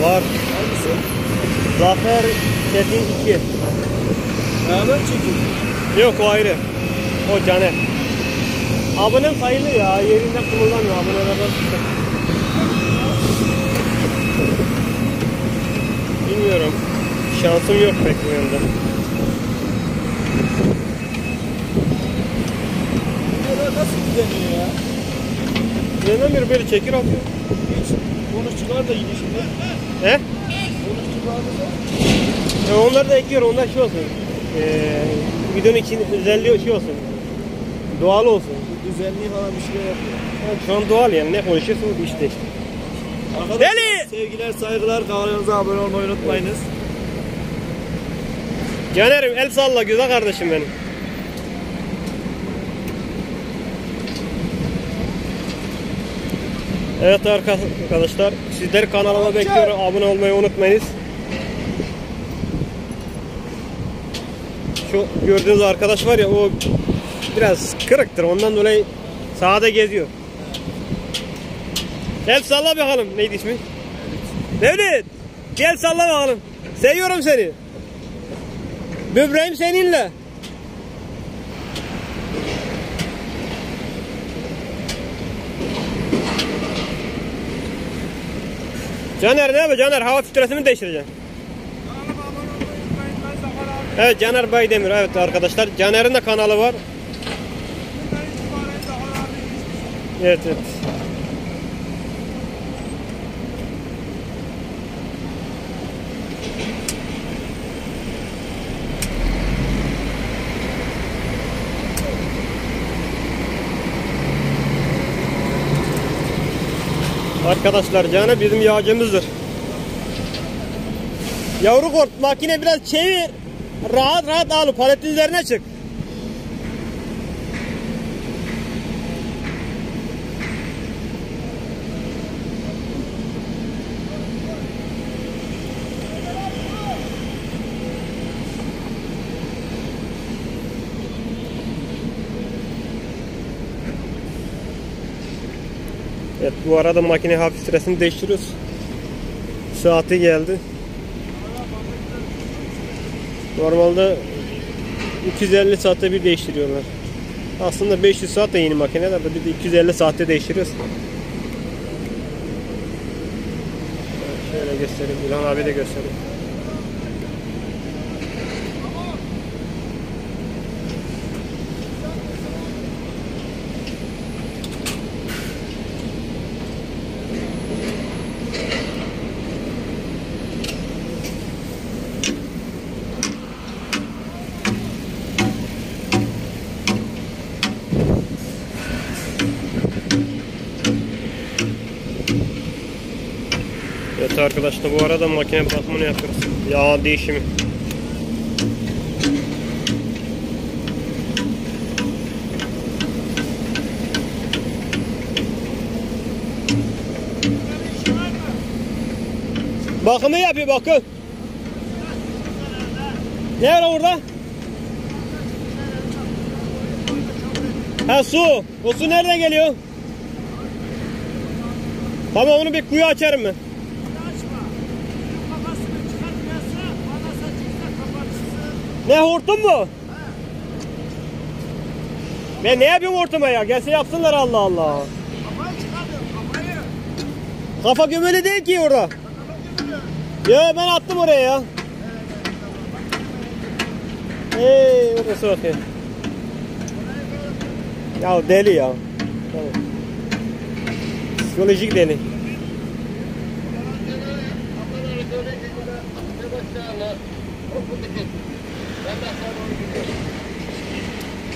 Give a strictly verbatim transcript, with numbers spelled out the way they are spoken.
Var. Hangisi? Zafer Çetin iki. Beraber çekin. Yok o ayrı. O Caner. Abonem sayılı ya. Yerinde kullanmıyor. Abonelerden tuttu. Bilmiyorum. Şansım yok pek bu yönde. Bunlar nasıl düzenliyor ya? Düzenlemiyor, böyle çekir atıyor. Hiç konuşçular da iyi şimdi. He? Konuşçular da. Ya onlar da ekliyor. Onlar şey olsun. Ee, videonun için özelliği şey olsun. Doğal olsun. Düzenliği falan bir şey yapıyor. Yani şu an doğal yani. Ne konuşuyorsun bu işte. Arkadaşlar Deli! sevgiler, saygılar. Kanalımıza abone olmayı unutmayınız. Caner'im el salla güzel kardeşim benim. Evet arkadaşlar, sizleri kanalıma bekliyorum. Abone olmayı unutmayınız. Şu gördüğünüz arkadaş var ya, o biraz kırıktır, ondan dolayı sahada geziyor. Gel salla bakalım. Neydi ismi? Mevlid. Gel salla bakalım. Seviyorum seni. Böbreğim seninle. Caner ne yapıyor? Caner hava filtresini değiştireceksin. Evet, Caner Baydemir. Evet arkadaşlar, Caner'in de kanalı var. Evet evet. Arkadaşlar Caner bizim yağcımızdır. Yavru kurt, makine biraz çevir. Rahat rahat al, paletin üzerine çık. Evet, bu arada makine hafif stresini değiştiriyoruz. Saati geldi. Normalde iki yüz elli saatte bir değiştiriyorlar. Aslında beş yüz saat de yeni makineler de, biz de iki yüz elli saatte değiştiriyoruz. Şöyle göstereyim, İlhan abi de göstereyim. Evet arkadaşlar, bu arada makine bakımını yapıyoruz. Yağ değişimi. Bakımı yapıyor, bakın. Ne var orada? Ha, su. O su nereden geliyor? Tamam, onu bir kuyu açarım ben. Ne, hortum mu? He. Ben ne yapıyorum hortuma ya? Gelse yapsınlar, Allah Allah. Kafayı çıkartıyorum, kafayı. Kafa gömülü değil ki orada. Ya ben attım oraya ya. Hey, orası bakayım. Ya deli ya. Tamam. Psikolojik deli.